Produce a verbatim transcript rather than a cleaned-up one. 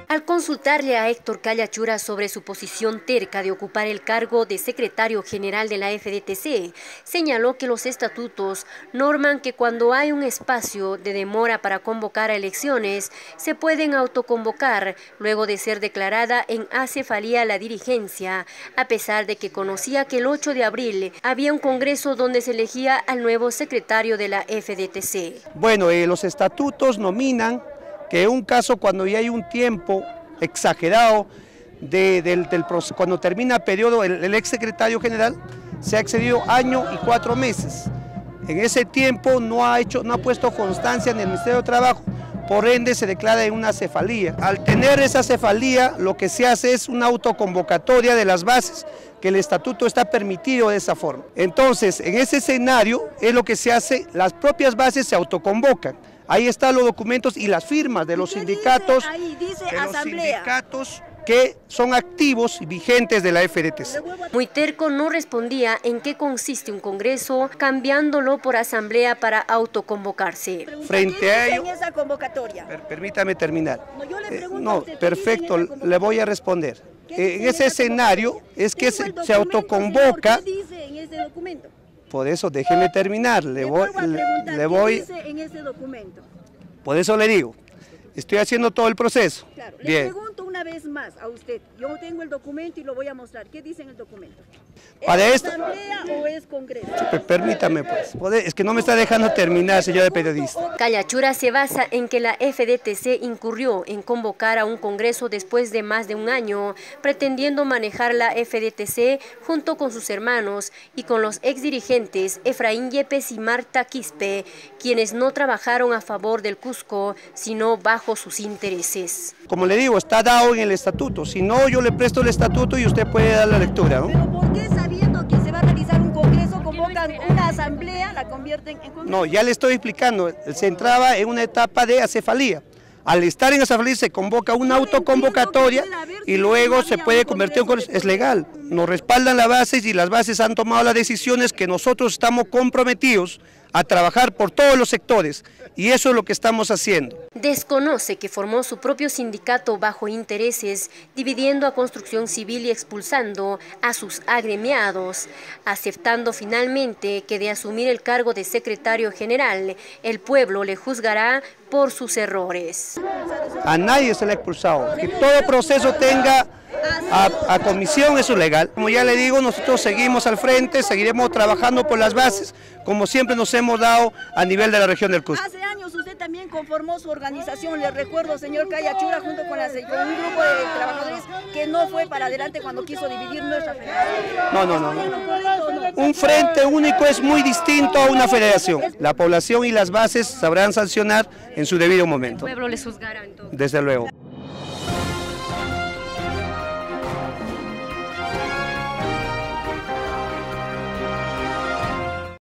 Al consultarle a Héctor Callachura sobre su posición terca de ocupar el cargo de secretario general de la F D T C, señaló que los estatutos norman que cuando hay un espacio de demora para convocar a elecciones, se pueden autoconvocar luego de ser declarada en acefalía la dirigencia, a pesar de que conocía que el ocho de abril había un congreso donde se elegía al nuevo secretario de la F D T C. Bueno, eh, los estatutos nominan que en un caso cuando ya hay un tiempo exagerado de, del, del proceso, cuando termina el periodo, el, el ex secretario general se ha excedido año y cuatro meses. En ese tiempo no ha hecho, no ha puesto constancia en el Ministerio de Trabajo, por ende se declara en una cefalía. Al tener esa cefalía, lo que se hace es una autoconvocatoria de las bases, que el estatuto está permitido de esa forma. Entonces, en ese escenario es lo que se hace, las propias bases se autoconvocan. Ahí están los documentos y las firmas de los sindicatos, dice ahí? Dice de los asamblea. sindicatos que son activos y vigentes de la F D T C. Muy terco no respondía en qué consiste un congreso, cambiándolo por asamblea para autoconvocarse. Frente a ello, en esa convocatoria? Per, permítame terminar. No, yo le Eh, pregunto no, a usted, ¿qué perfecto, dice en esa le voy a responder. Eh, en ese escenario es que se, se autoconvoca. ¿Qué dice en ese documento? Por eso déjeme terminar, le voy, le, le voy, ¿qué dice en ese documento? Por eso le digo, estoy haciendo todo el proceso. Claro, le Bien. pregunto una vez más a usted, yo tengo el documento y lo voy a mostrar, ¿qué dice en el documento? Para ¿Es esto, asamblea o es congreso? permítame pues, es que no me está dejando terminar, señor periodista. Callachura se basa en que la F D T C incurrió en convocar a un congreso después de más de un año, pretendiendo manejar la F D T C junto con sus hermanos y con los exdirigentes Efraín Yepes y Marta Quispe, quienes no trabajaron a favor del Cusco, sino bajo sus intereses. Como le digo, está dado en el estatuto, si no yo le presto el estatuto y usted puede dar la lectura, ¿no? ¿Pero por qué sabiendo que se va a realizar un congreso, convocan una asamblea, la convierten en congreso? No, ya le estoy explicando, se entraba en una etapa de acefalía. Al estar en acefalía se convoca una autoconvocatoria y luego se puede convertir en congreso. Es legal, nos respaldan las bases y las bases han tomado las decisiones que nosotros estamos comprometidos a trabajar por todos los sectores y eso es lo que estamos haciendo. Desconoce que formó su propio sindicato bajo intereses, dividiendo a Construcción Civil y expulsando a sus agremiados, aceptando finalmente que de asumir el cargo de secretario general, el pueblo le juzgará por sus errores. A nadie se le ha expulsado, que todo proceso tenga a, a comisión, eso es legal. Como ya le digo, nosotros seguimos al frente, seguiremos trabajando por las bases, como siempre nos hemos dado a nivel de la región del Cusco. Hace años usted también conformó su organización, le recuerdo, señor Callachura, junto con, la, con un grupo de trabajadores que no fue para adelante cuando quiso dividir nuestra federación. No, no, no, no. Un frente único es muy distinto a una federación. La población y las bases sabrán sancionar en su debido momento. El pueblo les juzgará entonces. Desde luego.